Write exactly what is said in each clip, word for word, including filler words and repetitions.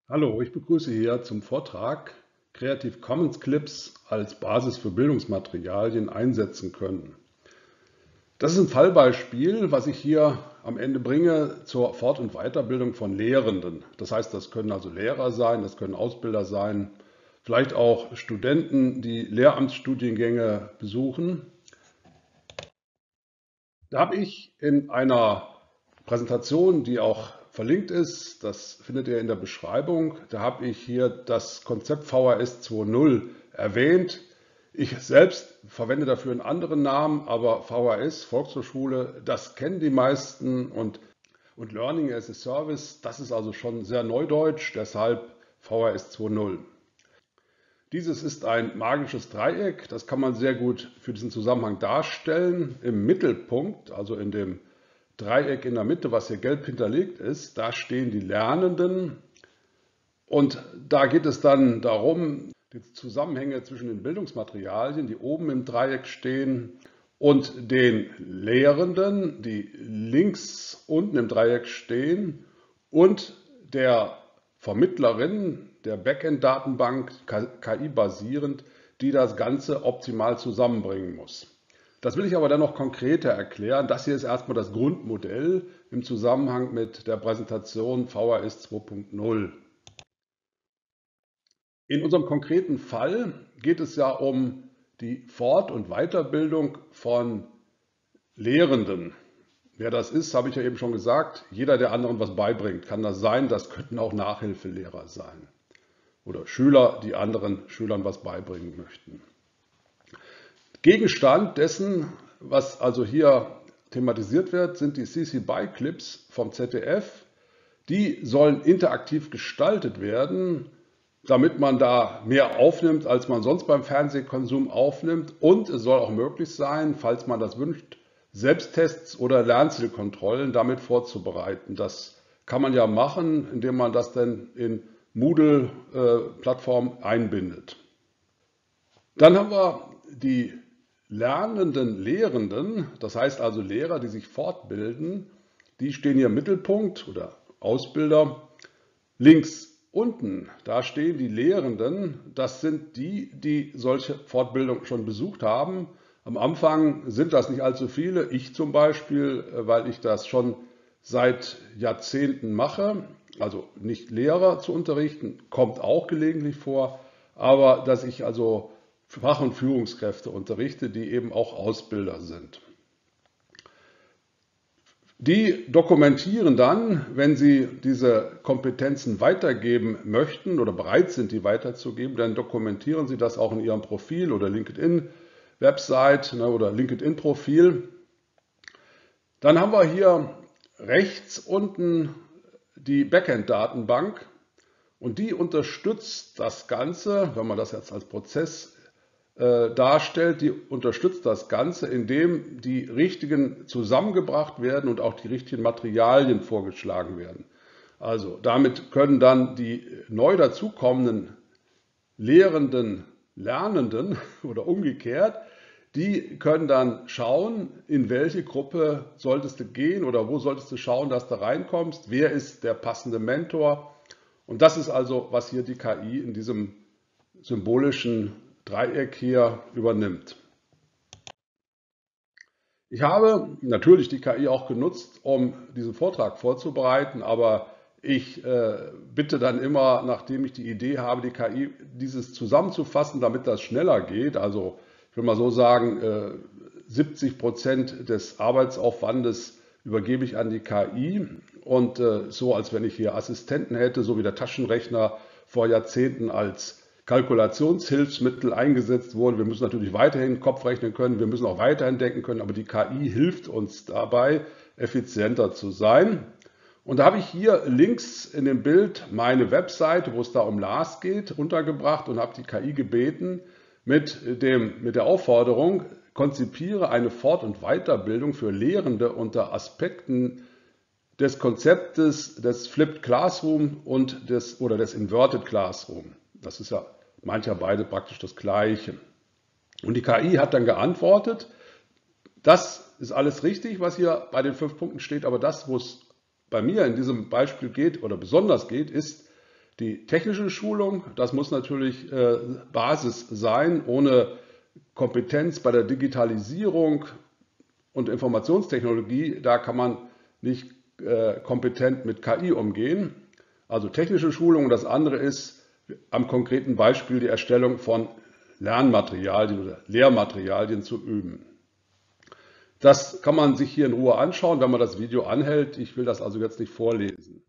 Hallo, ich begrüße hier zum Vortrag Creative Commons Clips als Basis für Bildungsmaterialien einsetzen können. Das ist ein Fallbeispiel, was ich hier am Ende bringe zur Fort- und Weiterbildung von Lehrenden. Das heißt, das können also Lehrer sein, das können Ausbilder sein, vielleicht auch Studenten, die Lehramtsstudiengänge besuchen. Da habe ich in einer Präsentation, die auch verlinkt ist, das findet ihr in der Beschreibung, da habe ich hier das Konzept V H S zwei Punkt null erwähnt. Ich selbst verwende dafür einen anderen Namen, aber V H S, Volkshochschule, das kennen die meisten und, und Learning as a Service, das ist also schon sehr neudeutsch, deshalb V H S zwei Punkt null. Dieses ist ein magisches Dreieck, das kann man sehr gut für diesen Zusammenhang darstellen. Im Mittelpunkt, also in dem Dreieck in der Mitte, was hier gelb hinterlegt ist, da stehen die Lernenden und da geht es dann darum, die Zusammenhänge zwischen den Bildungsmaterialien, die oben im Dreieck stehen, und den Lehrenden, die links unten im Dreieck stehen, und der Vermittlerin der Backend-Datenbank, K I-basierend, die das Ganze optimal zusammenbringen muss. Das will ich aber dann noch konkreter erklären. Das hier ist erstmal das Grundmodell im Zusammenhang mit der Präsentation V H S zwei Punkt null. In unserem konkreten Fall geht es ja um die Fort- und Weiterbildung von Lehrenden. Wer das ist, habe ich ja eben schon gesagt. Jeder, der anderen was beibringt, kann das sein. Das könnten auch Nachhilfelehrer sein oder Schüler, die anderen Schülern was beibringen möchten. Gegenstand dessen, was also hier thematisiert wird, sind die C C B Y Clips vom Z D F. Die sollen interaktiv gestaltet werden, damit man da mehr aufnimmt, als man sonst beim Fernsehkonsum aufnimmt. Und es soll auch möglich sein, falls man das wünscht, Selbsttests oder Lernzielkontrollen damit vorzubereiten. Das kann man ja machen, indem man das dann in Moodle-Plattform einbindet. Dann haben wir die lernenden Lehrenden, das heißt also Lehrer, die sich fortbilden, die stehen hier im Mittelpunkt oder Ausbilder. Links unten, da stehen die Lehrenden, das sind die, die solche Fortbildung schon besucht haben. Am Anfang sind das nicht allzu viele, ich zum Beispiel, weil ich das schon seit Jahrzehnten mache, also nicht Lehrer zu unterrichten, kommt auch gelegentlich vor, aber dass ich also Fach- und Führungskräfte unterrichte, die eben auch Ausbilder sind. Die dokumentieren dann, wenn sie diese Kompetenzen weitergeben möchten oder bereit sind, die weiterzugeben, dann dokumentieren sie das auch in ihrem Profil oder LinkedIn-Website oder LinkedIn-Profil. Dann haben wir hier rechts unten die Backend-Datenbank und die unterstützt das Ganze, wenn man das jetzt als Prozess äh, darstellt, die unterstützt das Ganze, indem die richtigen zusammengebracht werden und auch die richtigen Materialien vorgeschlagen werden. Also damit können dann die neu dazukommenden Lehrenden, Lernenden oder umgekehrt, die können dann schauen, in welche Gruppe solltest du gehen oder wo solltest du schauen, dass du reinkommst, wer ist der passende Mentor. Und das ist also, was hier die K I in diesem symbolischen Dreieck hier übernimmt. Ich habe natürlich die K I auch genutzt, um diesen Vortrag vorzubereiten, aber ich äh, bitte dann immer, nachdem ich die Idee habe, die K I dieses zusammenzufassen, damit das schneller geht. Also ich will mal so sagen, äh, siebzig Prozent des Arbeitsaufwandes übergebe ich an die K I und äh, so, als wenn ich hier Assistenten hätte, so wie der Taschenrechner vor Jahrzehnten als Kalkulationshilfsmittel eingesetzt wurde. Wir müssen natürlich weiterhin Kopf rechnen können, wir müssen auch weiterhin denken können, aber die K I hilft uns dabei, effizienter zu sein. Und da habe ich hier links in dem Bild meine Webseite, wo es da um L A S geht, untergebracht und habe die K I gebeten mit, dem, mit der Aufforderung, konzipiere eine Fort- und Weiterbildung für Lehrende unter Aspekten des Konzeptes des Flipped Classroom und des, oder des Inverted Classroom. Das ist ja mancher beide praktisch das Gleiche. Und die K I hat dann geantwortet, das ist alles richtig, was hier bei den fünf Punkten steht, aber das, wo es bei mir in diesem Beispiel geht oder besonders geht, ist, Die technische Schulung, das muss natürlich äh, Basis sein. Ohne Kompetenz bei der Digitalisierung und Informationstechnologie, da kann man nicht äh, kompetent mit K I umgehen. Also technische Schulung. Das andere ist am konkreten Beispiel die Erstellung von Lernmaterialien oder Lehrmaterialien zu üben. Das kann man sich hier in Ruhe anschauen, wenn man das Video anhält. Ich will das also jetzt nicht vorlesen.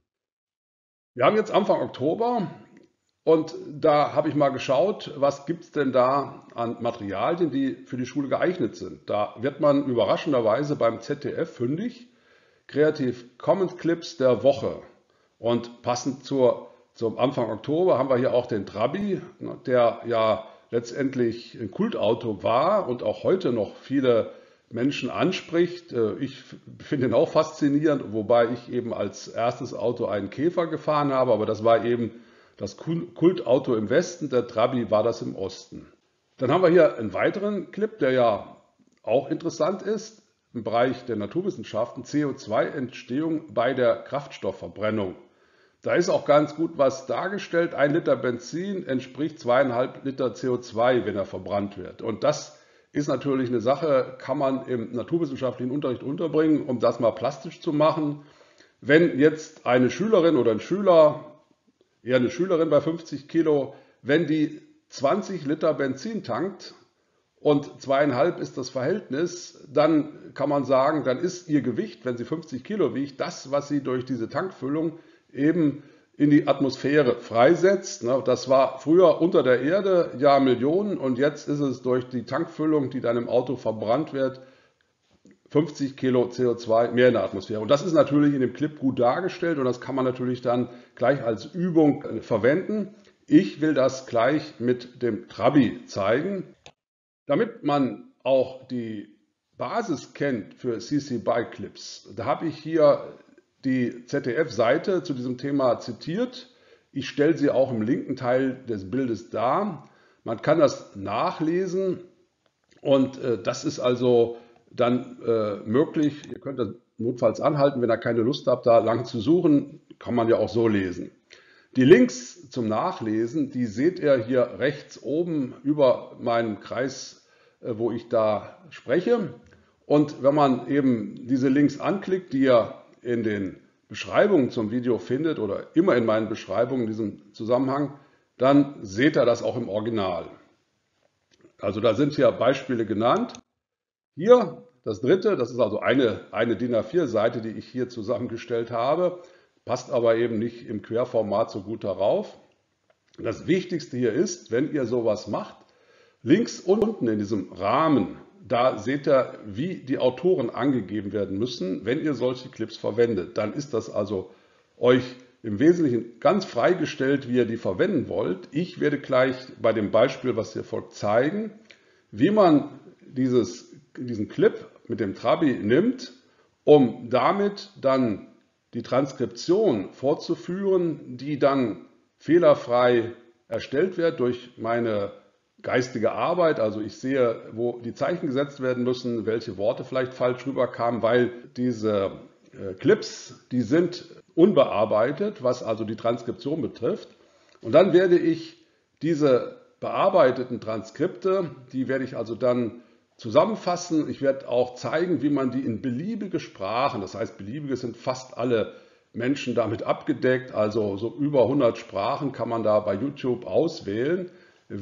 Wir haben jetzt Anfang Oktober und da habe ich mal geschaut, was gibt es denn da an Materialien, die für die Schule geeignet sind. Da wird man überraschenderweise beim Z D F fündig. Creative Commons Clips der Woche. Und passend zur, zum Anfang Oktober haben wir hier auch den Trabi, der ja letztendlich ein Kultauto war und auch heute noch viele Menschen anspricht. Ich finde ihn auch faszinierend, wobei ich eben als erstes Auto einen Käfer gefahren habe, aber das war eben das Kultauto im Westen, der Trabi war das im Osten. Dann haben wir hier einen weiteren Clip, der ja auch interessant ist, im Bereich der Naturwissenschaften, C O zwei Entstehung bei der Kraftstoffverbrennung. Da ist auch ganz gut was dargestellt. Ein Liter Benzin entspricht zweieinhalb Liter C O zwei, wenn er verbrannt wird. Und das ist natürlich eine Sache, kann man im naturwissenschaftlichen Unterricht unterbringen, um das mal plastisch zu machen. Wenn jetzt eine Schülerin oder ein Schüler, eher eine Schülerin bei fünfzig Kilo, wenn die zwanzig Liter Benzin tankt und zweieinhalb ist das Verhältnis, dann kann man sagen, dann ist ihr Gewicht, wenn sie fünfzig Kilo wiegt, das, was sie durch diese Tankfüllung eben in die Atmosphäre freisetzt. Das war früher unter der Erde, ja Millionen, und jetzt ist es durch die Tankfüllung, die dann im Auto verbrannt wird, fünfzig Kilo C O zwei mehr in der Atmosphäre. Und das ist natürlich in dem Clip gut dargestellt und das kann man natürlich dann gleich als Übung verwenden. Ich will das gleich mit dem Trabi zeigen. Damit man auch die Basis kennt für C C B Y Clips, da habe ich hier die Z D F-Seite zu diesem Thema zitiert. Ich stelle sie auch im linken Teil des Bildes dar. Man kann das nachlesen und äh, das ist also dann äh, möglich. Ihr könnt das notfalls anhalten, wenn ihr keine Lust habt, da lang zu suchen, kann man ja auch so lesen. Die Links zum Nachlesen, die seht ihr hier rechts oben über meinen Kreis, äh, wo ich da spreche. Und wenn man eben diese Links anklickt, die ihr in den Beschreibungen zum Video findet oder immer in meinen Beschreibungen in diesem Zusammenhang, dann seht ihr das auch im Original. Also da sind hier Beispiele genannt. Hier das dritte, das ist also eine, eine D I N A vier Seite, die ich hier zusammengestellt habe, passt aber eben nicht im Querformat so gut darauf. Das Wichtigste hier ist, wenn ihr sowas macht, links unten in diesem Rahmen, da seht ihr, wie die Autoren angegeben werden müssen, wenn ihr solche Clips verwendet. Dann ist das also euch im Wesentlichen ganz freigestellt, wie ihr die verwenden wollt. Ich werde gleich bei dem Beispiel, was hier folgt, zeigen, wie man dieses, diesen Clip mit dem Trabi nimmt, um damit dann die Transkription fortzuführen, die dann fehlerfrei erstellt wird durch meine geistige Arbeit. Also ich sehe, wo die Zeichen gesetzt werden müssen, welche Worte vielleicht falsch rüberkamen, weil diese äh, Clips, die sind unbearbeitet, was also die Transkription betrifft. Und dann werde ich diese bearbeiteten Transkripte, die werde ich also dann zusammenfassen. Ich werde auch zeigen, wie man die in beliebige Sprachen, das heißt beliebige sind fast alle Menschen damit abgedeckt, also so über hundert Sprachen kann man da bei YouTube auswählen.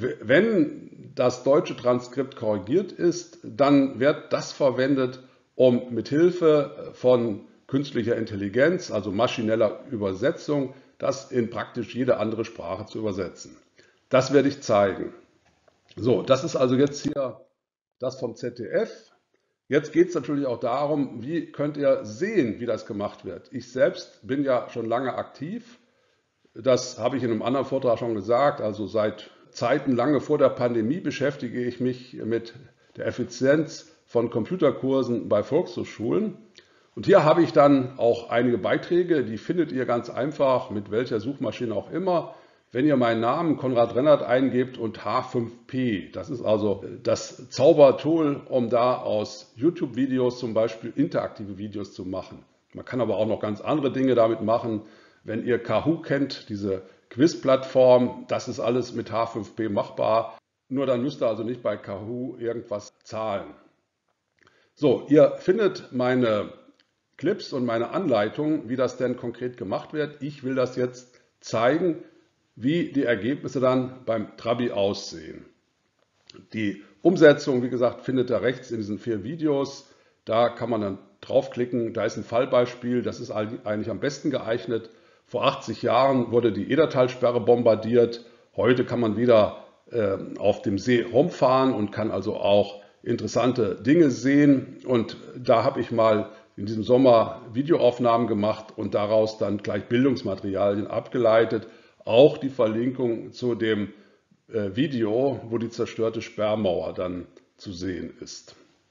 Wenn das deutsche Transkript korrigiert ist, dann wird das verwendet, um mit Hilfe von künstlicher Intelligenz, also maschineller Übersetzung, das in praktisch jede andere Sprache zu übersetzen. Das werde ich zeigen. So, das ist also jetzt hier das vom Z D F. Jetzt geht es natürlich auch darum, wie könnt ihr sehen, wie das gemacht wird. Ich selbst bin ja schon lange aktiv. Das habe ich in einem anderen Vortrag schon gesagt. Also seit Zeiten lange vor der Pandemie beschäftige ich mich mit der Effizienz von Computerkursen bei Volkshochschulen. Und hier habe ich dann auch einige Beiträge, die findet ihr ganz einfach, mit welcher Suchmaschine auch immer. Wenn ihr meinen Namen Konrad Rennert eingebt und H fünf P, das ist also das Zaubertool, um da aus YouTube-Videos zum Beispiel interaktive Videos zu machen. Man kann aber auch noch ganz andere Dinge damit machen. Wenn ihr Kahoo kennt, diese Quiz-Plattform. Das ist alles mit H fünf P machbar. Nur dann müsst ihr also nicht bei Kahoo irgendwas zahlen. So, ihr findet meine Clips und meine Anleitung, wie das denn konkret gemacht wird. Ich will das jetzt zeigen, wie die Ergebnisse dann beim Trabi aussehen. Die Umsetzung, wie gesagt, findet ihr rechts in diesen vier Videos. Da kann man dann draufklicken. Da ist ein Fallbeispiel, das ist eigentlich am besten geeignet. Vor achtzig Jahren wurde die Edertalsperre bombardiert. Heute kann man wieder äh, auf dem See rumfahren und kann also auch interessante Dinge sehen. Und da habe ich mal in diesem Sommer Videoaufnahmen gemacht und daraus dann gleich Bildungsmaterialien abgeleitet. Auch die Verlinkung zu dem äh, Video, wo die zerstörte Sperrmauer dann zu sehen ist.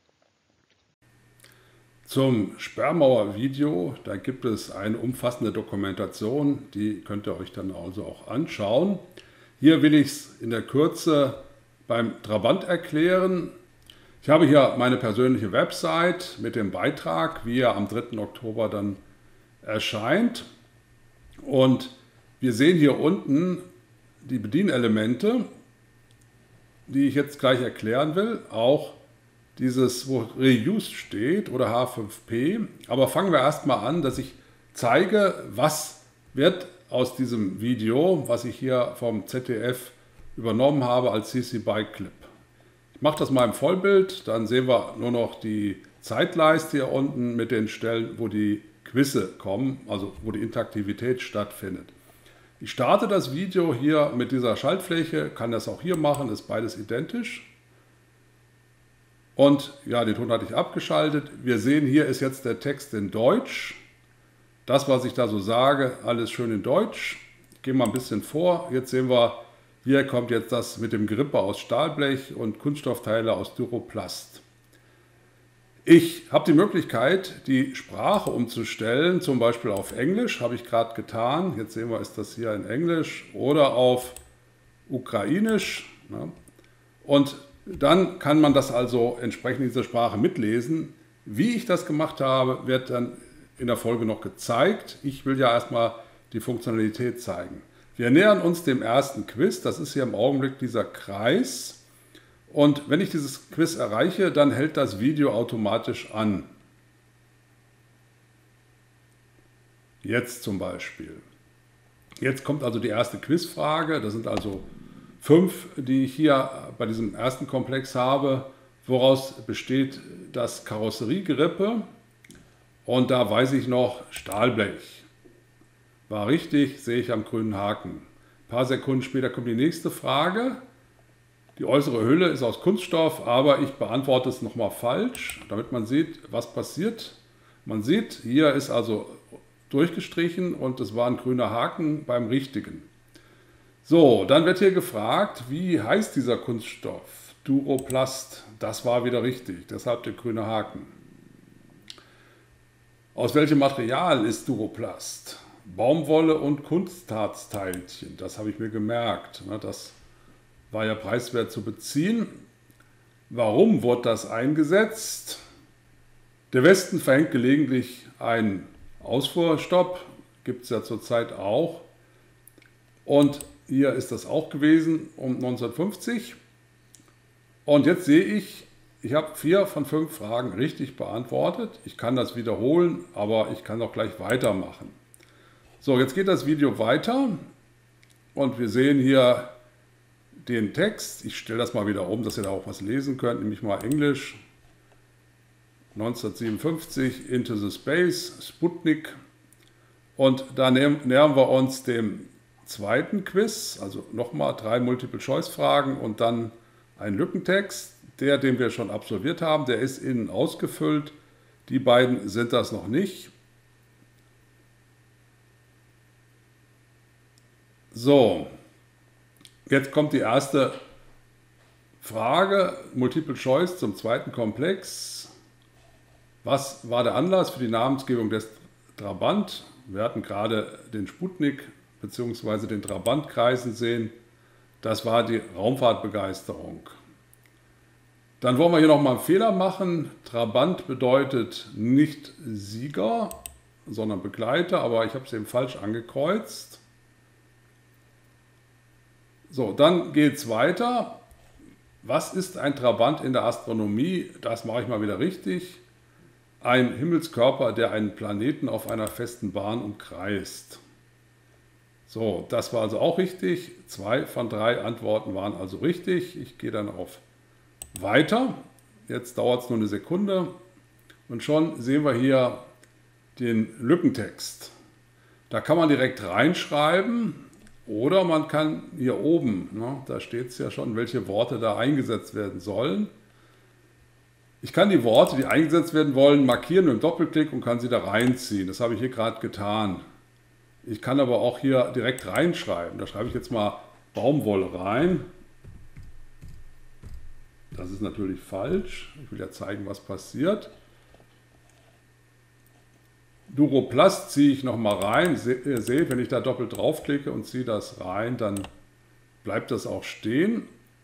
Zum Sperrmauer-Video, da gibt es eine umfassende Dokumentation, die könnt ihr euch dann also auch anschauen. Hier will ich es in der Kürze beim Trabant erklären. Ich habe hier meine persönliche Website mit dem Beitrag, wie er am dritten Oktober dann erscheint. Und wir sehen hier unten die Bedienelemente, die ich jetzt gleich erklären will, auch dieses, wo Reuse steht oder H fünf P. Aber fangen wir erstmal an, dass ich zeige, was wird aus diesem Video, was ich hier vom Z D F übernommen habe als C C BY Clip. Ich mache das mal im Vollbild, dann sehen wir nur noch die Zeitleiste hier unten mit den Stellen, wo die Quizze kommen, also wo die Interaktivität stattfindet. Ich starte das Video hier mit dieser Schaltfläche, kann das auch hier machen, ist beides identisch. Und ja, den Ton hatte ich abgeschaltet. Wir sehen, hier ist jetzt der Text in Deutsch. Das, was ich da so sage, alles schön in Deutsch. Ich gehe mal ein bisschen vor. Jetzt sehen wir, hier kommt jetzt das mit dem Gerippe aus Stahlblech und Kunststoffteile aus Duroplast. Ich habe die Möglichkeit, die Sprache umzustellen, zum Beispiel auf Englisch, habe ich gerade getan. Jetzt sehen wir, ist das hier in Englisch oder auf Ukrainisch. Und dann kann man das also entsprechend in dieser Sprache mitlesen. Wie ich das gemacht habe, wird dann in der Folge noch gezeigt. Ich will ja erstmal die Funktionalität zeigen. Wir nähern uns dem ersten Quiz. Das ist hier im Augenblick dieser Kreis. Und wenn ich dieses Quiz erreiche, dann hält das Video automatisch an. Jetzt zum Beispiel. Jetzt kommt also die erste Quizfrage. Das sind also fünf, die ich hier bei diesem ersten Komplex habe. Woraus besteht das Karosseriegerippe? Und da weiß ich noch, Stahlblech. War richtig, sehe ich am grünen Haken. Ein paar Sekunden später kommt die nächste Frage. Die äußere Hülle ist aus Kunststoff, aber ich beantworte es nochmal falsch, damit man sieht, was passiert. Man sieht, hier ist also durchgestrichen und es war ein grüner Haken beim Richtigen. So, dann wird hier gefragt, wie heißt dieser Kunststoff? Duroplast, das war wieder richtig, deshalb der grüne Haken. Aus welchem Material ist Duroplast? Baumwolle und Kunstharzteilchen, das habe ich mir gemerkt. Das war ja preiswert zu beziehen. Warum wurde das eingesetzt? Der Westen verhängt gelegentlich einen Ausfuhrstopp, gibt es ja zurzeit auch. Und hier ist das auch gewesen um neunzehnhundertfünfzig. Und jetzt sehe ich, ich habe vier von fünf Fragen richtig beantwortet. Ich kann das wiederholen, aber ich kann auch gleich weitermachen. So, jetzt geht das Video weiter und wir sehen hier den Text. Ich stelle das mal wieder um, dass ihr da auch was lesen könnt, nämlich mal Englisch. neunzehnhundertsiebenundfünfzig, Into the Space, Sputnik. Und da nähern wir uns dem zweiten Quiz, also nochmal drei Multiple-Choice-Fragen und dann ein Lückentext. Der, den wir schon absolviert haben, der ist innen ausgefüllt. Die beiden sind das noch nicht. So, jetzt kommt die erste Frage, Multiple Choice zum zweiten Komplex. Was war der Anlass für die Namensgebung des Trabant? Wir hatten gerade den Sputnik bzw. den Trabant kreisen sehen. Das war die Raumfahrtbegeisterung. Dann wollen wir hier nochmal einen Fehler machen. Trabant bedeutet nicht Sieger, sondern Begleiter, aber ich habe es eben falsch angekreuzt. So, dann geht es weiter. Was ist ein Trabant in der Astronomie? Das mache ich mal wieder richtig. Ein Himmelskörper, der einen Planeten auf einer festen Bahn umkreist. So, das war also auch richtig. Zwei von drei Antworten waren also richtig. Ich gehe dann auf Weiter. Jetzt dauert es nur eine Sekunde. Und schon sehen wir hier den Lückentext. Da kann man direkt reinschreiben oder man kann hier oben, ne, da steht es ja schon, welche Worte da eingesetzt werden sollen. Ich kann die Worte, die eingesetzt werden wollen, markieren mit dem Doppelklick und kann sie da reinziehen. Das habe ich hier gerade getan. Ich kann aber auch hier direkt reinschreiben. Da schreibe ich jetzt mal Baumwolle rein. Das ist natürlich falsch. Ich will ja zeigen, was passiert. Duroplast ziehe ich nochmal rein. Ihr seht, wenn ich da doppelt draufklicke und ziehe das rein, dann bleibt das auch stehen.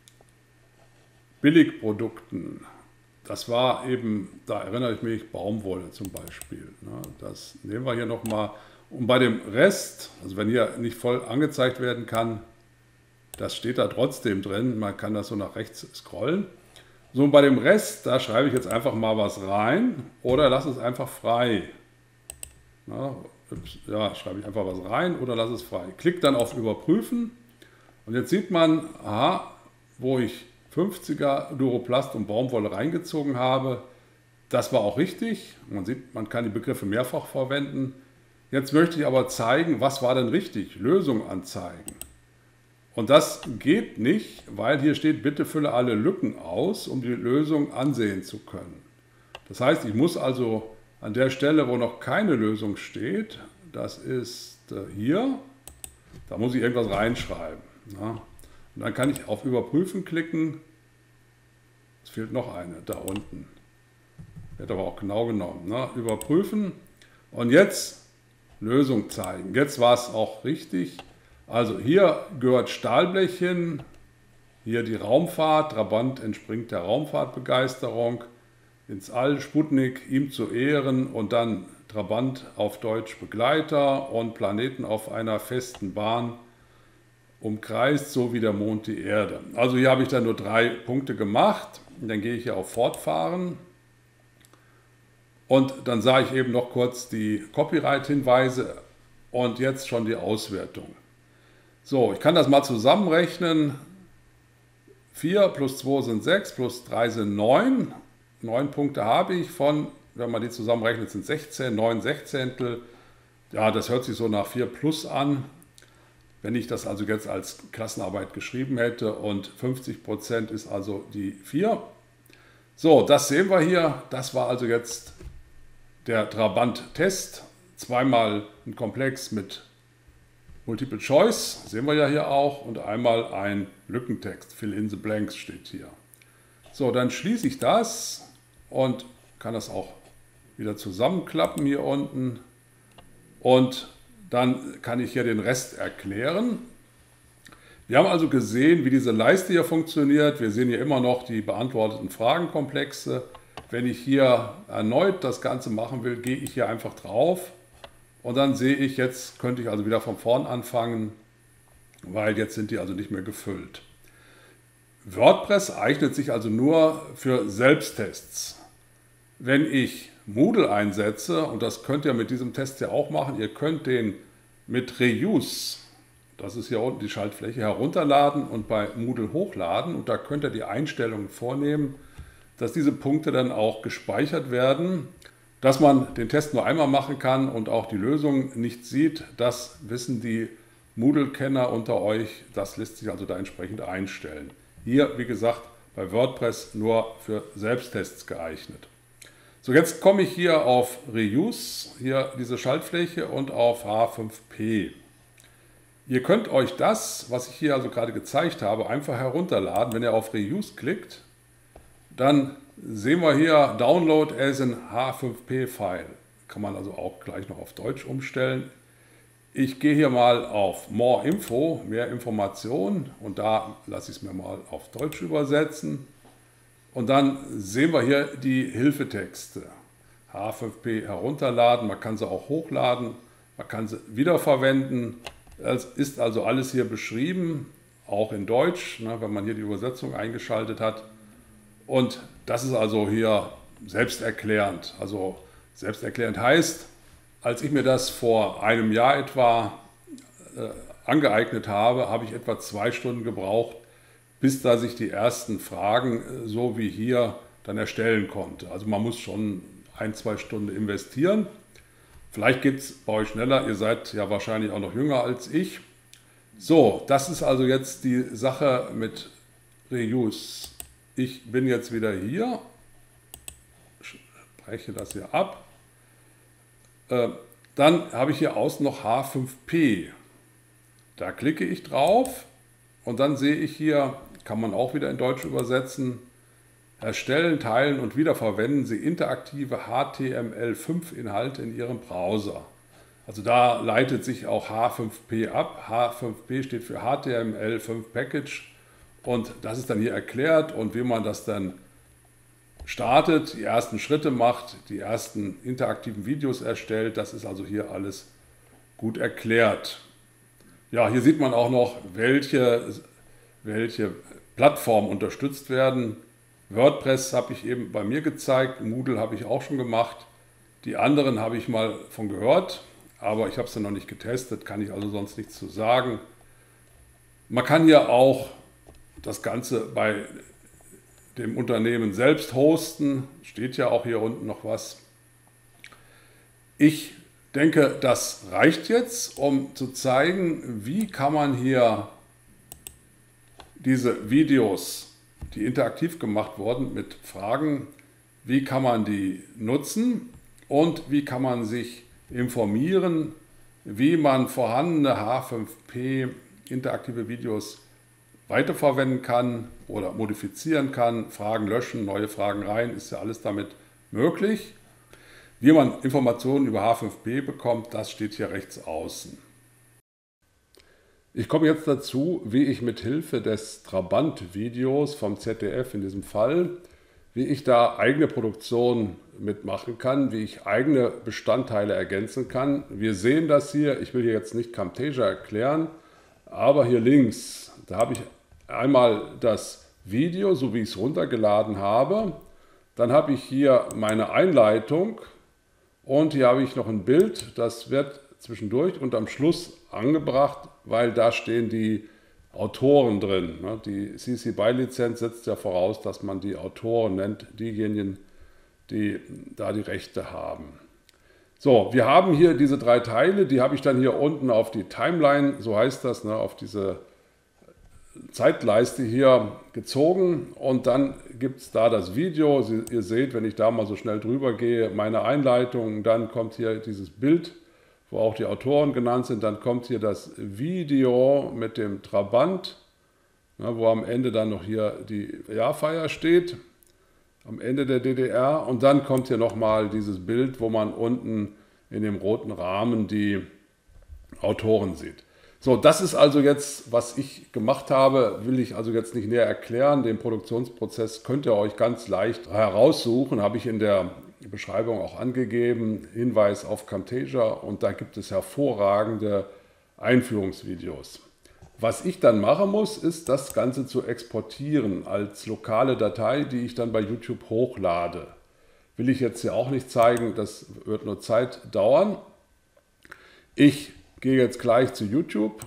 Billigprodukten. Das war eben, da erinnere ich mich, Baumwolle zum Beispiel. Das nehmen wir hier nochmal. Und bei dem Rest, also wenn hier nicht voll angezeigt werden kann, das steht da trotzdem drin. Man kann das so nach rechts scrollen. So, und bei dem Rest, da schreibe ich jetzt einfach mal was rein oder lasse es einfach frei. Na, ja, schreibe ich einfach was rein oder lasse es frei. Klick dann auf Überprüfen und jetzt sieht man, aha, wo ich fünfziger Duroplast und Baumwolle reingezogen habe, das war auch richtig. Man sieht, man kann die Begriffe mehrfach verwenden. Jetzt möchte ich aber zeigen, was war denn richtig? Lösung anzeigen. Und das geht nicht, weil hier steht, bitte fülle alle Lücken aus, um die Lösung ansehen zu können. Das heißt, ich muss also an der Stelle, wo noch keine Lösung steht, das ist hier, da muss ich irgendwas reinschreiben. Ja. Und dann kann ich auf Überprüfen klicken. Es fehlt noch eine, da unten. Wird aber auch genau genommen. Ne? Überprüfen und jetzt Lösung zeigen. Jetzt war es auch richtig. Also hier gehört Stahlblech hin, hier die Raumfahrt, Trabant entspringt der Raumfahrtbegeisterung, ins All, Sputnik, ihm zu Ehren und dann Trabant auf Deutsch Begleiter und Planeten auf einer festen Bahn umkreist, so wie der Mond die Erde. Also hier habe ich dann nur drei Punkte gemacht. Und dann gehe ich hier auf Fortfahren und dann sage ich eben noch kurz die Copyright-Hinweise und jetzt schon die Auswertung. So, ich kann das mal zusammenrechnen. vier plus zwei sind sechs, plus drei sind neun. neun Punkte habe ich von, wenn man die zusammenrechnet, sind sechzehn, neun Sechzehntel. Ja, das hört sich so nach vier plus an. Wenn ich das also jetzt als Klassenarbeit geschrieben hätte und fünfzig Prozent ist also die vier. So, das sehen wir hier. Das war also jetzt der Trabant-Test. Zweimal ein Komplex mit Multiple Choice, sehen wir ja hier auch, und einmal ein Lückentext. Fill in the blanks steht hier. So, dann schließe ich das und kann das auch wieder zusammenklappen hier unten. Und dann kann ich hier den Rest erklären. Wir haben also gesehen, wie diese Leiste hier funktioniert. Wir sehen hier immer noch die beantworteten Fragenkomplexe. Wenn ich hier erneut das Ganze machen will, gehe ich hier einfach drauf. Und dann sehe ich, jetzt könnte ich also wieder von vorn anfangen, weil jetzt sind die also nicht mehr gefüllt. WordPress eignet sich also nur für Selbsttests. Wenn ich Moodle einsetze, und das könnt ihr mit diesem Test ja auch machen, ihr könnt den mit Reuse, das ist hier unten die Schaltfläche, herunterladen und bei Moodle hochladen. Und da könnt ihr die Einstellungen vornehmen, dass diese Punkte dann auch gespeichert werden. Dass man den Test nur einmal machen kann und auch die Lösung nicht sieht, das wissen die Moodle-Kenner unter euch. Das lässt sich also da entsprechend einstellen. Hier, wie gesagt, bei WordPress nur für Selbsttests geeignet. So, jetzt komme ich hier auf Reuse, hier diese Schaltfläche, und auf H fünf P. Ihr könnt euch das, was ich hier also gerade gezeigt habe, einfach herunterladen. Wenn ihr auf Reuse klickt, dann sehen wir hier Download as an H fünf P-File. Kann man also auch gleich noch auf Deutsch umstellen. Ich gehe hier mal auf More Info, mehr Informationen, und da lasse ich es mir mal auf Deutsch übersetzen. Und dann sehen wir hier die Hilfetexte. H fünf P herunterladen, man kann sie auch hochladen, man kann sie wiederverwenden. Es ist also alles hier beschrieben. auch in Deutsch, ne, wenn man hier die Übersetzung eingeschaltet hat. Und das ist also hier selbsterklärend. Also selbsterklärend heißt, als ich mir das vor einem Jahr etwa äh, angeeignet habe, habe ich etwa zwei Stunden gebraucht, bis dass ich die ersten Fragen äh, so wie hier dann erstellen konnte. Also man muss schon ein, zwei Stunden investieren. Vielleicht geht es bei euch schneller, ihr seid ja wahrscheinlich auch noch jünger als ich. So, das ist also jetzt die Sache mit Reuse. Ich bin jetzt wieder hier, breche das hier ab. Äh, dann habe ich hier außen noch H fünf P. Da klicke ich drauf und dann sehe ich hier, kann man auch wieder in Deutsch übersetzen, erstellen, teilen und wiederverwenden Sie interaktive H T M L fünf Inhalte in Ihrem Browser. Also da leitet sich auch H fünf P ab. H fünf P steht für H T M L fünf Package und das ist dann hier erklärt und wie man das dann startet, die ersten Schritte macht, die ersten interaktiven Videos erstellt. Das ist also hier alles gut erklärt. Ja, hier sieht man auch noch, welche, welche Plattformen unterstützt werden. WordPress habe ich eben bei mir gezeigt, Moodle habe ich auch schon gemacht. Die anderen habe ich mal von gehört, aber ich habe sie noch nicht getestet, kann ich also sonst nichts zu sagen. Man kann hier auch das Ganze bei dem Unternehmen selbst hosten, steht ja auch hier unten noch was. Ich denke, das reicht jetzt, um zu zeigen, wie kann man hier diese Videos, die interaktiv gemacht wurden mit Fragen, wie kann man die nutzen und wie kann man sich informieren, wie man vorhandene H fünf P interaktive Videos weiterverwenden kann oder modifizieren kann, Fragen löschen, neue Fragen rein, ist ja alles damit möglich. Wie man Informationen über H fünf P bekommt, das steht hier rechts außen. Ich komme jetzt dazu, wie ich mit Hilfe des Trabant-Videos vom Z D F in diesem Fall, wie ich da eigene Produktion mitmachen kann, wie ich eigene Bestandteile ergänzen kann. Wir sehen das hier, ich will hier jetzt nicht Camtasia erklären, aber hier links, da habe ich einmal das Video, so wie ich es runtergeladen habe. Dann habe ich hier meine Einleitung und hier habe ich noch ein Bild, das wird zwischendurch und am Schluss angebracht, weil da stehen die Autoren drin. Die C C B Y-Lizenz setzt ja voraus, dass man die Autoren nennt, diejenigen, die da die Rechte haben. So, wir haben hier diese drei Teile, die habe ich dann hier unten auf die Timeline, so heißt das, ne, auf diese Zeitleiste hier gezogen und dann gibt es da das Video. Sie, ihr seht, wenn ich da mal so schnell drüber gehe, meine Einleitung, dann kommt hier dieses Bild, wo auch die Autoren genannt sind, dann kommt hier das Video mit dem Trabant, ne, wo am Ende dann noch hier die Jahrfeier steht, am Ende der D D R und dann kommt hier nochmal dieses Bild, wo man unten in dem roten Rahmen die Autoren sieht. So, das ist also jetzt, was ich gemacht habe, will ich also jetzt nicht näher erklären. Den Produktionsprozess könnt ihr euch ganz leicht heraussuchen, habe ich in der Beschreibung auch angegeben, Hinweis auf Camtasia und da gibt es hervorragende Einführungsvideos. Was ich dann machen muss, ist das Ganze zu exportieren als lokale Datei, die ich dann bei YouTube hochlade. Will ich jetzt hier auch nicht zeigen, das wird nur Zeit dauern. Ich gehe jetzt gleich zu YouTube.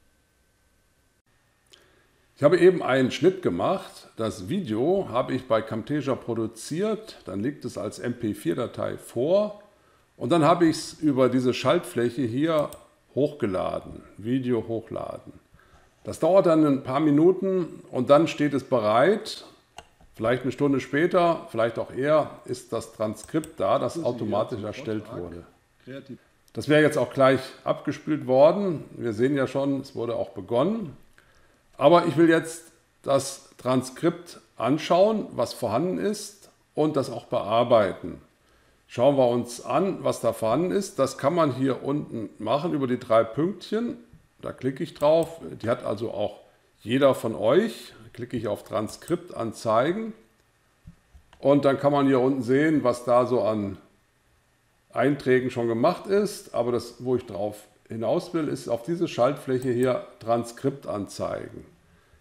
Ich habe eben einen Schnitt gemacht. Das Video habe ich bei Camtasia produziert. Dann liegt es als M P vier Datei vor. Und dann habe ich es über diese Schaltfläche hier hochgeladen. Video hochladen. Das dauert dann ein paar Minuten und dann steht es bereit. Vielleicht eine Stunde später, vielleicht auch eher, ist das Transkript da, das automatisch erstellt wurde. Das wäre jetzt auch gleich abgespielt worden. Wir sehen ja schon, es wurde auch begonnen. Aber ich will jetzt das Transkript anschauen, was vorhanden ist und das auch bearbeiten. Schauen wir uns an, was da vorhanden ist. Das kann man hier unten machen über die drei Pünktchen. Da klicke ich drauf. Die hat also auch jeder von euch. Da klicke ich auf Transkript anzeigen. Und dann kann man hier unten sehen, was da so an Einträgen schon gemacht ist, aber das, wo ich drauf hinaus will, ist auf diese Schaltfläche hier Transkript anzeigen.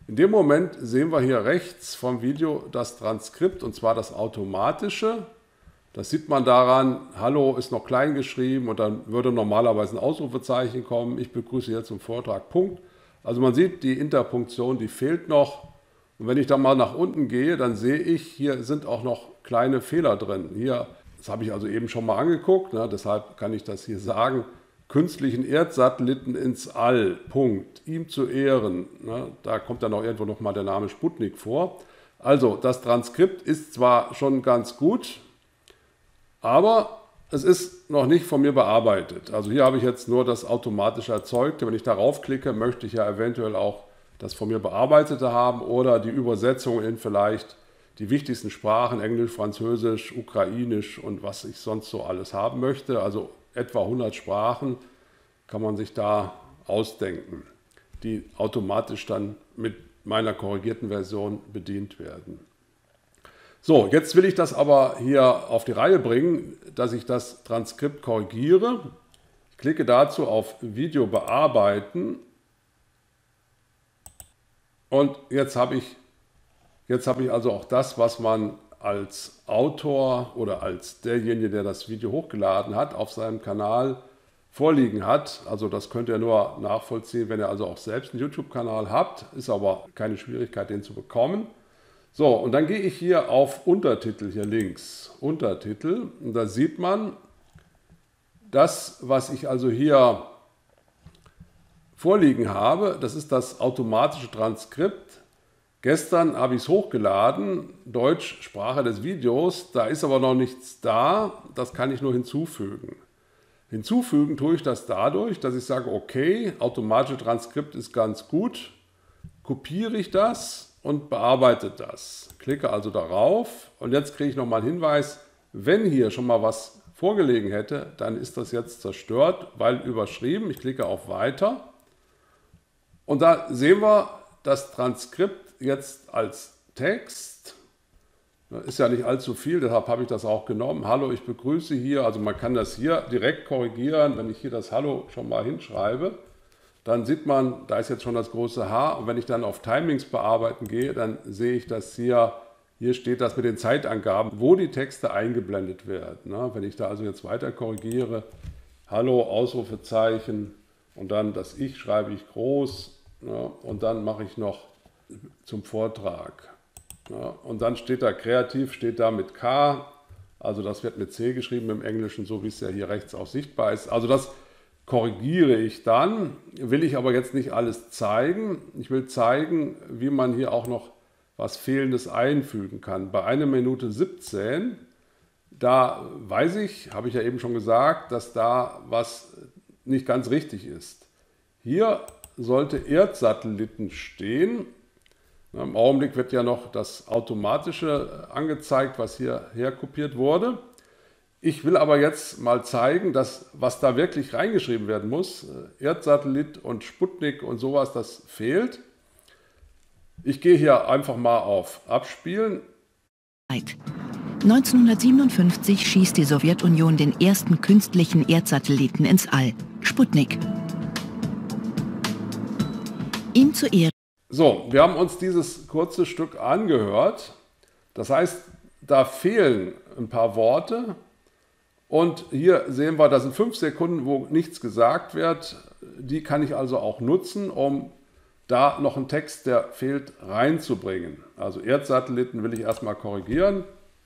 In dem Moment sehen wir hier rechts vom Video das Transkript, und zwar das automatische. Das sieht man daran, Hallo ist noch klein geschrieben und dann würde normalerweise ein Ausrufezeichen kommen. Ich begrüße jetzt zum Vortrag, Punkt. Also man sieht, die Interpunktion, die fehlt noch. Und wenn ich dann mal nach unten gehe, dann sehe ich, hier sind auch noch kleine Fehler drin. Hier, das habe ich also eben schon mal angeguckt, ne, deshalb kann ich das hier sagen. Künstlichen Erdsatelliten ins All, Punkt, ihm zu Ehren. Ne, da kommt dann auch irgendwo nochmal der Name Sputnik vor. Also das Transkript ist zwar schon ganz gut, aber es ist noch nicht von mir bearbeitet. Also hier habe ich jetzt nur das automatisch Erzeugte. Wenn ich darauf klicke, möchte ich ja eventuell auch das von mir bearbeitete haben oder die Übersetzung in vielleicht die wichtigsten Sprachen, Englisch, Französisch, Ukrainisch und was ich sonst so alles haben möchte. Also etwa hundert Sprachen kann man sich da ausdenken, die automatisch dann mit meiner korrigierten Version bedient werden. So, jetzt will ich das aber hier auf die Reihe bringen, dass ich das Transkript korrigiere. Ich klicke dazu auf Video bearbeiten und jetzt habe ich, jetzt habe ich also auch das, was man als Autor oder als derjenige, der das Video hochgeladen hat, auf seinem Kanal vorliegen hat. Also das könnt ihr nur nachvollziehen, wenn ihr also auch selbst einen YouTube-Kanal habt. Ist aber keine Schwierigkeit, den zu bekommen. So, und dann gehe ich hier auf Untertitel, hier links, Untertitel. Und da sieht man, das, was ich also hier vorliegen habe, das ist das automatische Transkript. Gestern habe ich es hochgeladen, Deutsch, Sprache des Videos, da ist aber noch nichts da, das kann ich nur hinzufügen. Hinzufügen tue ich das dadurch, dass ich sage, okay, automatische Transkript ist ganz gut, kopiere ich das und bearbeite das. Klicke also darauf und jetzt kriege ich nochmal einen Hinweis, wenn hier schon mal was vorgelegen hätte, dann ist das jetzt zerstört, weil überschrieben. Ich klicke auf Weiter und da sehen wir das Transkript jetzt als Text. Ist ja nicht allzu viel, deshalb habe ich das auch genommen. Hallo, ich begrüße hier. Also man kann das hier direkt korrigieren. Wenn ich hier das Hallo schon mal hinschreibe, dann sieht man, da ist jetzt schon das große H. Und wenn ich dann auf Timings bearbeiten gehe, dann sehe ich, dass hier, hier steht das mit den Zeitangaben, wo die Texte eingeblendet werden. Wenn ich da also jetzt weiter korrigiere, Hallo, Ausrufezeichen und dann das Ich schreibe ich groß und dann mache ich noch zum Vortrag. Ja, und dann steht da kreativ, steht da mit K, also das wird mit C geschrieben im Englischen, so wie es ja hier rechts auch sichtbar ist. Also das korrigiere ich dann, will ich aber jetzt nicht alles zeigen. Ich will zeigen, wie man hier auch noch was Fehlendes einfügen kann. Bei einer Minute siebzehn, da weiß ich, habe ich ja eben schon gesagt, dass da was nicht ganz richtig ist. Hier sollte Erdsatelliten stehen. Im Augenblick wird ja noch das Automatische angezeigt, was hierher kopiert wurde. Ich will aber jetzt mal zeigen, dass was da wirklich reingeschrieben werden muss, Erdsatellit und Sputnik und sowas, das fehlt. Ich gehe hier einfach mal auf Abspielen. neunzehnhundertsiebenundfünfzig schießt die Sowjetunion den ersten künstlichen Erdsatelliten ins All, Sputnik. Ihm zu Ehren. So, wir haben uns dieses kurze Stück angehört. Das heißt, da fehlen ein paar Worte. Und hier sehen wir, das sind fünf Sekunden, wo nichts gesagt wird. Die kann ich also auch nutzen, um da noch einen Text, der fehlt, reinzubringen. Also Erdsatelliten will ich erstmal korrigieren.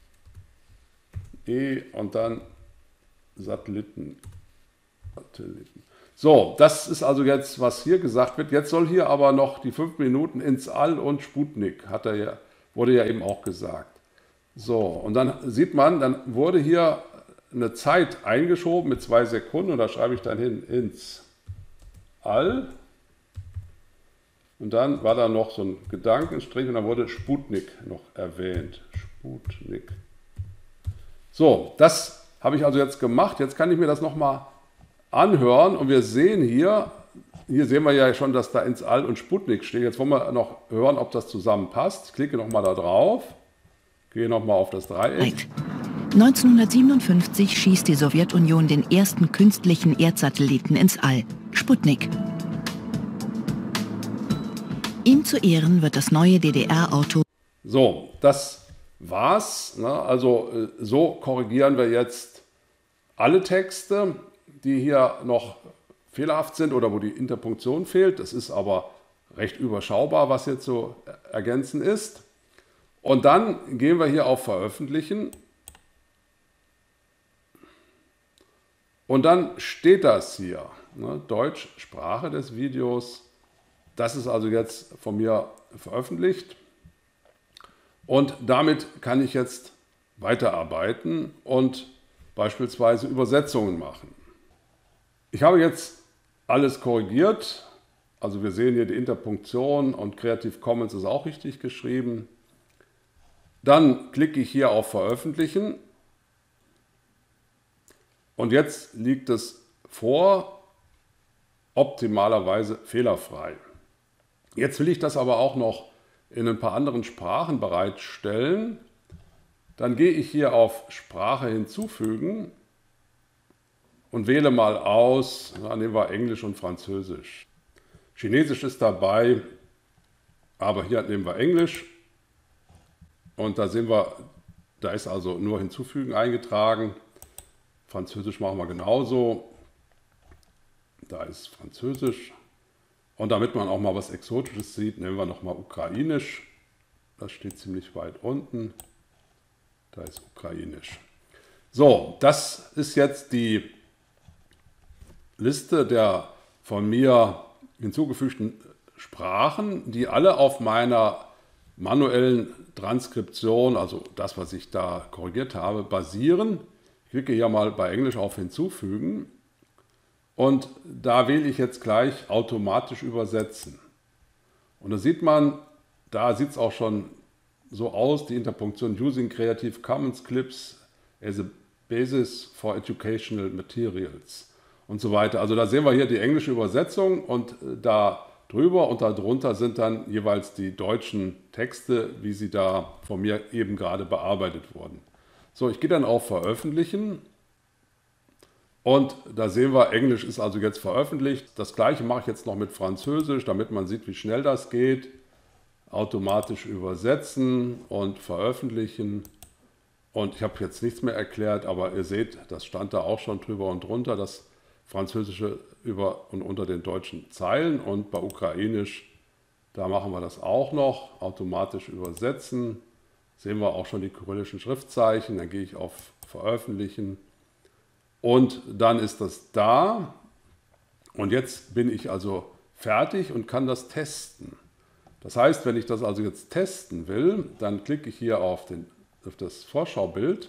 E und dann Satelliten. Satelliten. So, das ist also jetzt, was hier gesagt wird. Jetzt soll hier aber noch die fünf Minuten ins All und Sputnik, hat er ja, wurde ja eben auch gesagt. So, und dann sieht man, dann wurde hier eine Zeit eingeschoben mit zwei Sekunden und da schreibe ich dann hin ins All. Und dann war da noch so ein Gedankenstrich und dann wurde Sputnik noch erwähnt. Sputnik. So, das habe ich also jetzt gemacht. Jetzt kann ich mir das nochmal anhören und wir sehen hier, hier sehen wir ja schon, dass da ins All und Sputnik steht. Jetzt wollen wir noch hören, ob das zusammenpasst. Ich klicke nochmal da drauf, gehe nochmal auf das Dreieck. neunzehnhundertsiebenundfünfzig schießt die Sowjetunion den ersten künstlichen Erdsatelliten ins All, Sputnik. Ihm zu Ehren wird das neue D D R-Auto. So, das war's. Ne? Also so korrigieren wir jetzt alle Texte, die hier noch fehlerhaft sind oder wo die Interpunktion fehlt. Das ist aber recht überschaubar, was jetzt so ergänzen ist. Und dann gehen wir hier auf Veröffentlichen. Und dann steht das hier, ne? Deutsch, Sprache des Videos. Das ist also jetzt von mir veröffentlicht. Und damit kann ich jetzt weiterarbeiten und beispielsweise Übersetzungen machen. Ich habe jetzt alles korrigiert. Also wir sehen hier die Interpunktion und Creative Commons ist auch richtig geschrieben. Dann klicke ich hier auf Veröffentlichen. Und jetzt liegt es vor, optimalerweise fehlerfrei. Jetzt will ich das aber auch noch in ein paar anderen Sprachen bereitstellen. Dann gehe ich hier auf Sprache hinzufügen und wähle mal aus, na, nehmen wir Englisch und Französisch. Chinesisch ist dabei, aber hier nehmen wir Englisch. Und da sehen wir, da ist also nur hinzufügen eingetragen. Französisch machen wir genauso. Da ist Französisch. Und damit man auch mal was Exotisches sieht, nehmen wir nochmal Ukrainisch. Das steht ziemlich weit unten. Da ist Ukrainisch. So, das ist jetzt die Liste der von mir hinzugefügten Sprachen, die alle auf meiner manuellen Transkription, also das, was ich da korrigiert habe, basieren. Ich klicke hier mal bei Englisch auf Hinzufügen. Und da wähle ich jetzt gleich automatisch übersetzen. Und da sieht man, da sieht es auch schon so aus, die Interpunktion Using Creative Commons Clips as a Basis for Educational Materials und so weiter. Also da sehen wir hier die englische Übersetzung und da drüber und darunter sind dann jeweils die deutschen Texte, wie sie da von mir eben gerade bearbeitet wurden. So, ich gehe dann auf Veröffentlichen. Und da sehen wir, Englisch ist also jetzt veröffentlicht. Das gleiche mache ich jetzt noch mit Französisch, damit man sieht, wie schnell das geht. Automatisch übersetzen und veröffentlichen. Und ich habe jetzt nichts mehr erklärt, aber ihr seht, das stand da auch schon drüber und drunter, das Französische über und unter den deutschen Zeilen. Und bei Ukrainisch, da machen wir das auch noch, automatisch übersetzen. Sehen wir auch schon die kyrillischen Schriftzeichen. Dann gehe ich auf Veröffentlichen. Und dann ist das da. Und jetzt bin ich also fertig und kann das testen. Das heißt, wenn ich das also jetzt testen will, dann klicke ich hier auf, den, auf das Vorschaubild.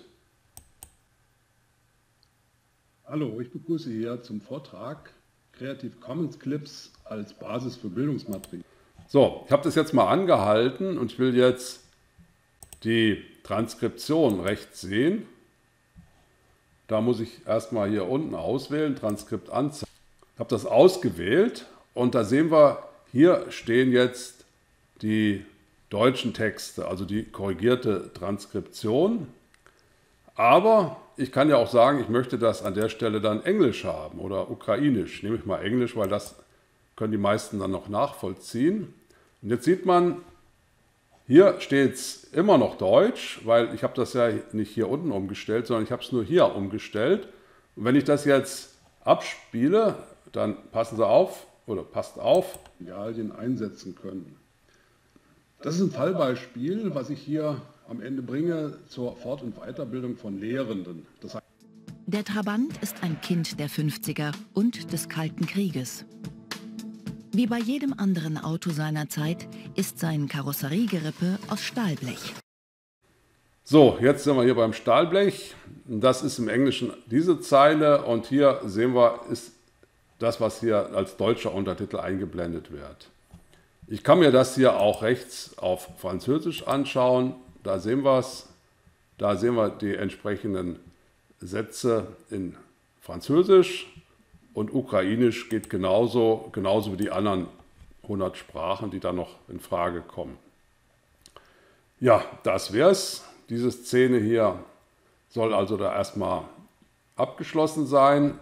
Hallo, ich begrüße hier zum Vortrag Creative Commons Clips als Basis für Bildungsmaterial. So, ich habe das jetzt mal angehalten und ich will jetzt die Transkription rechts sehen. Da muss ich erstmal hier unten auswählen, Transkript anzeigen. Ich habe das ausgewählt und da sehen wir, hier stehen jetzt die deutschen Texte, also die korrigierte Transkription. Aber ich kann ja auch sagen, ich möchte das an der Stelle dann Englisch haben oder Ukrainisch. Nehme ich mal Englisch, weil das können die meisten dann noch nachvollziehen. Und jetzt sieht man, hier steht es immer noch Deutsch, weil ich habe das ja nicht hier unten umgestellt, sondern ich habe es nur hier umgestellt. Und wenn ich das jetzt abspiele, dann passen Sie auf oder passt auf. Materialien einsetzen können. Das ist ein Fallbeispiel, was ich hier am Ende bringe zur Fort- und Weiterbildung von Lehrenden. Das heißt, Der Trabant ist ein Kind der fünfziger und des Kalten Krieges. Wie bei jedem anderen Auto seiner Zeit ist sein Karosseriegerippe aus Stahlblech. So, jetzt sind wir hier beim Stahlblech. Das ist im Englischen diese Zeile und hier sehen wir, ist das, was hier als deutscher Untertitel eingeblendet wird. Ich kann mir das hier auch rechts auf Französisch anschauen. Da sehen wir es. Da sehen wir die entsprechenden Sätze in Französisch. Und Ukrainisch geht genauso, genauso wie die anderen hundert Sprachen, die da noch in Frage kommen. Ja, das wäre es. Diese Szene hier soll also da erstmal abgeschlossen sein.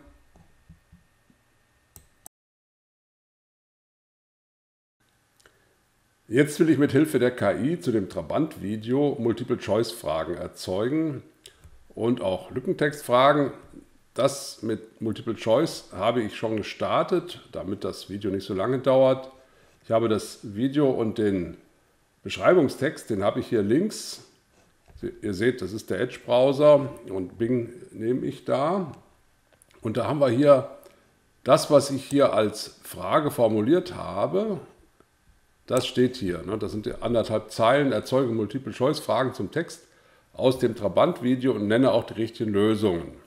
Jetzt will ich mit Hilfe der K I zu dem Trabant-Video Multiple-Choice-Fragen erzeugen und auch Lückentextfragen. Das mit Multiple Choice habe ich schon gestartet, damit das Video nicht so lange dauert. Ich habe das Video und den Beschreibungstext, den habe ich hier links. Ihr seht, das ist der Edge-Browser und Bing nehme ich da. Und da haben wir hier das, was ich hier als Frage formuliert habe. Das steht hier. Das sind die anderthalb Zeilen, erzeuge Multiple-Choice-Fragen zum Text aus dem Trabant-Video und nenne auch die richtigen Lösungen.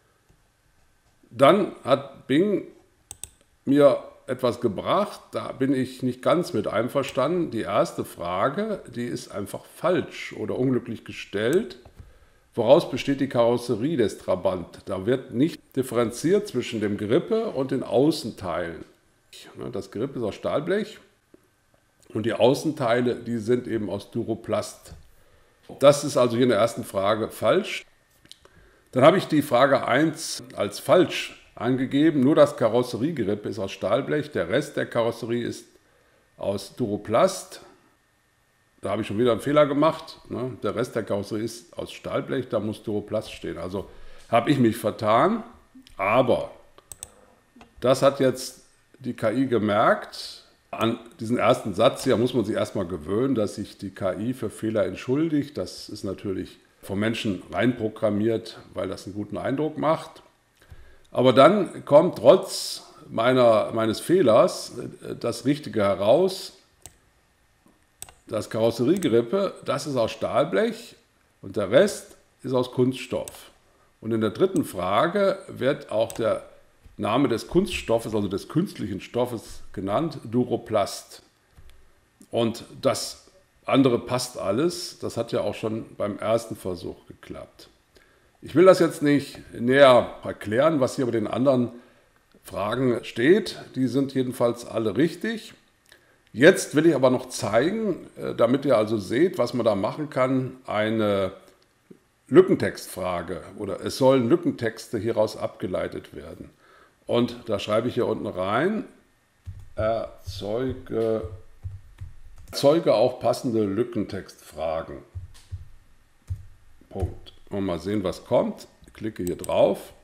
Dann hat Bing mir etwas gebracht, da bin ich nicht ganz mit einverstanden. Die erste Frage, die ist einfach falsch oder unglücklich gestellt. Woraus besteht die Karosserie des Trabant? Da wird nicht differenziert zwischen dem Gerippe und den Außenteilen. Das Gerippe ist aus Stahlblech und die Außenteile, die sind eben aus Duroplast. Das ist also hier in der ersten Frage falsch. Dann habe ich die Frage eins als falsch angegeben. Nur das Karosseriegerippe ist aus Stahlblech, der Rest der Karosserie ist aus Duroplast. Da habe ich schon wieder einen Fehler gemacht. Der Rest der Karosserie ist aus Stahlblech, da muss Duroplast stehen. Also habe ich mich vertan, aber das hat jetzt die K I gemerkt. An diesen ersten Satz hier muss man sich erstmal gewöhnen, dass sich die K I für Fehler entschuldigt. Das ist natürlich vom Menschen reinprogrammiert, weil das einen guten Eindruck macht. Aber dann kommt trotz meiner, meines Fehlers das Richtige heraus. Das Karosseriegerippe, das ist aus Stahlblech und der Rest ist aus Kunststoff. Und in der dritten Frage wird auch der Name des Kunststoffes, also des künstlichen Stoffes genannt, Duroplast. Und das andere passt alles, das hat ja auch schon beim ersten Versuch geklappt. Ich will das jetzt nicht näher erklären, was hier bei den anderen Fragen steht. Die sind jedenfalls alle richtig. Jetzt will ich aber noch zeigen, damit ihr also seht, was man da machen kann, eine Lückentextfrage oder es sollen Lückentexte hieraus abgeleitet werden. Und da schreibe ich hier unten rein, erzeuge Erzeuge auch passende Lückentextfragen. Punkt. Und mal sehen, was kommt. Ich klicke hier drauf.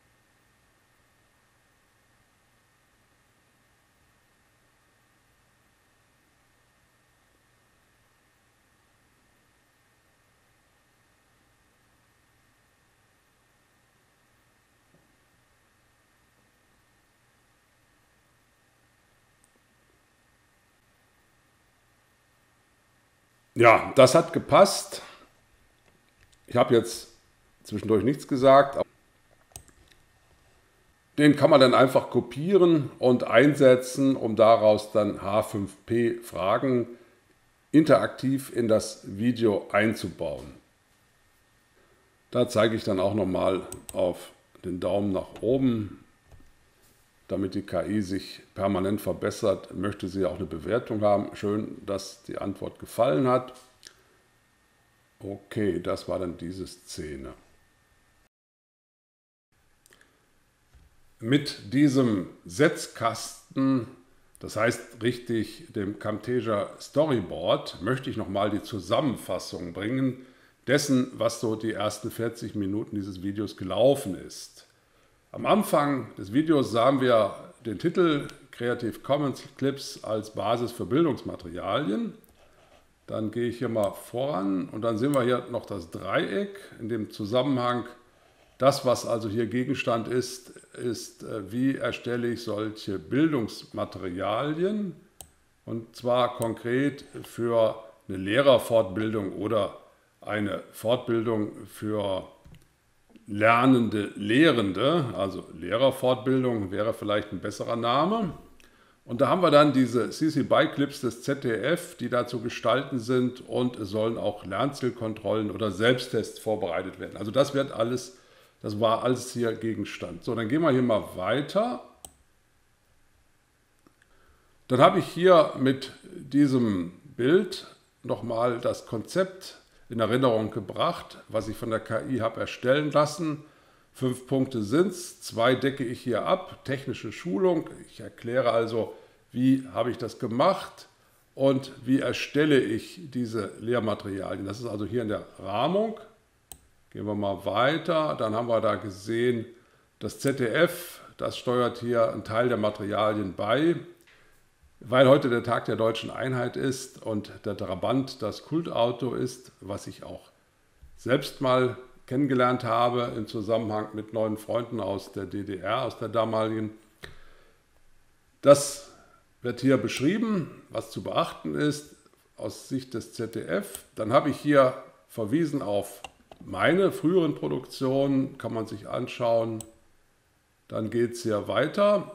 Ja, das hat gepasst. Ich habe jetzt zwischendurch nichts gesagt. Den kann man dann einfach kopieren und einsetzen, um daraus dann H fünf P Fragen interaktiv in das Video einzubauen. Da zeige ich dann auch nochmal auf den Daumen nach oben. Damit die K I sich permanent verbessert, möchte sie auch eine Bewertung haben. Schön, dass die Antwort gefallen hat. Okay, das war dann diese Szene. Mit diesem Setzkasten, das heißt richtig dem Camtasia Storyboard, möchte ich nochmal die Zusammenfassung bringen dessen, was so die ersten vierzig Minuten dieses Videos gelaufen ist. Am Anfang des Videos sahen wir den Titel Creative Commons Clips als Basis für Bildungsmaterialien. Dann gehe ich hier mal voran und dann sehen wir hier noch das Dreieck in dem Zusammenhang. Das, was also hier Gegenstand ist, ist, wie erstelle ich solche Bildungsmaterialien, und zwar konkret für eine Lehrerfortbildung oder eine Fortbildung für lernende Lehrende, also Lehrerfortbildung wäre vielleicht ein besserer Name. Und da haben wir dann diese C C B Y Clips des Z D F, die da zu gestalten sind, und es sollen auch Lernzielkontrollen oder Selbsttests vorbereitet werden. Also das wird alles, das war alles hier Gegenstand. So, dann gehen wir hier mal weiter. Dann habe ich hier mit diesem Bild nochmal das Konzept in Erinnerung gebracht, was ich von der K I habe erstellen lassen. Fünf Punkte sind es, zwei decke ich hier ab, technische Schulung. Ich erkläre also, wie habe ich das gemacht und wie erstelle ich diese Lehrmaterialien. Das ist also hier in der Rahmung. Gehen wir mal weiter, dann haben wir da gesehen, das Z D F, das steuert hier einen Teil der Materialien bei. Weil heute der Tag der Deutschen Einheit ist und der Trabant das Kultauto ist, was ich auch selbst mal kennengelernt habe im Zusammenhang mit neuen Freunden aus der D D R, aus der damaligen. Das wird hier beschrieben, was zu beachten ist aus Sicht des Z D F. Dann habe ich hier verwiesen auf meine früheren Produktionen, kann man sich anschauen. Dann geht es hier weiter.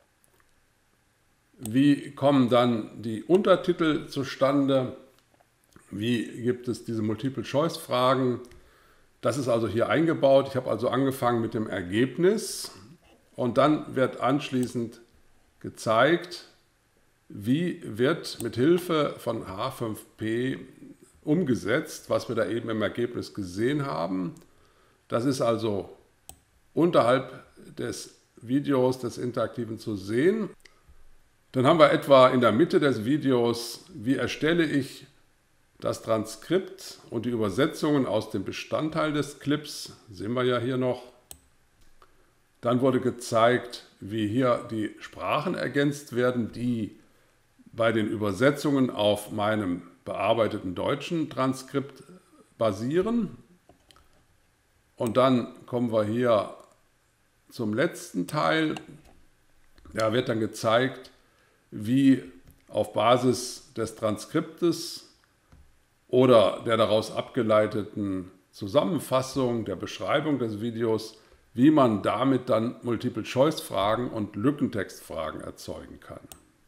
Wie kommen dann die Untertitel zustande? Wie gibt es diese Multiple-Choice-Fragen? Das ist also hier eingebaut. Ich habe also angefangen mit dem Ergebnis und dann wird anschließend gezeigt, wie wird mit Hilfe von H fünf P umgesetzt, was wir da eben im Ergebnis gesehen haben. Das ist also unterhalb des Videos, des Interaktiven zu sehen. Dann haben wir etwa in der Mitte des Videos, wie erstelle ich das Transkript und die Übersetzungen aus dem Bestandteil des Clips, sehen wir ja hier noch. Dann wurde gezeigt, wie hier die Sprachen ergänzt werden, die bei den Übersetzungen auf meinem bearbeiteten deutschen Transkript basieren. Und dann kommen wir hier zum letzten Teil. Da wird dann gezeigt, wie auf Basis des Transkriptes oder der daraus abgeleiteten Zusammenfassung, der Beschreibung des Videos, wie man damit dann Multiple-Choice-Fragen und Lückentextfragen erzeugen kann.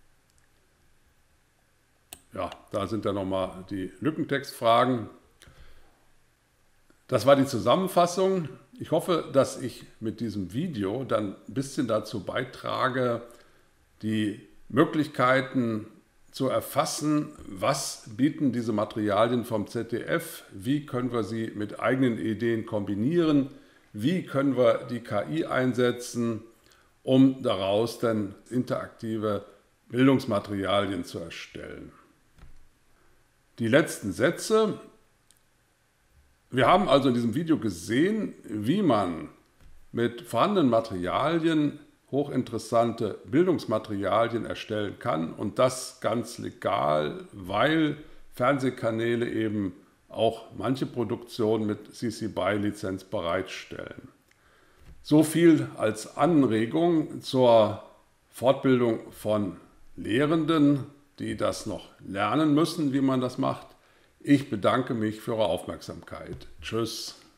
Ja, da sind dann nochmal die Lückentextfragen. Das war die Zusammenfassung. Ich hoffe, dass ich mit diesem Video dann ein bisschen dazu beitrage, die Möglichkeiten zu erfassen, was bieten diese Materialien vom Z D F, wie können wir sie mit eigenen Ideen kombinieren, wie können wir die K I einsetzen, um daraus dann interaktive Bildungsmaterialien zu erstellen. Die letzten Sätze. Wir haben also in diesem Video gesehen, wie man mit vorhandenen Materialien hochinteressante Bildungsmaterialien erstellen kann und das ganz legal, weil Fernsehkanäle eben auch manche Produktionen mit C C B Y-Lizenz bereitstellen. So viel als Anregung zur Fortbildung von Lehrenden, die das noch lernen müssen, wie man das macht. Ich bedanke mich für Ihre Aufmerksamkeit. Tschüss.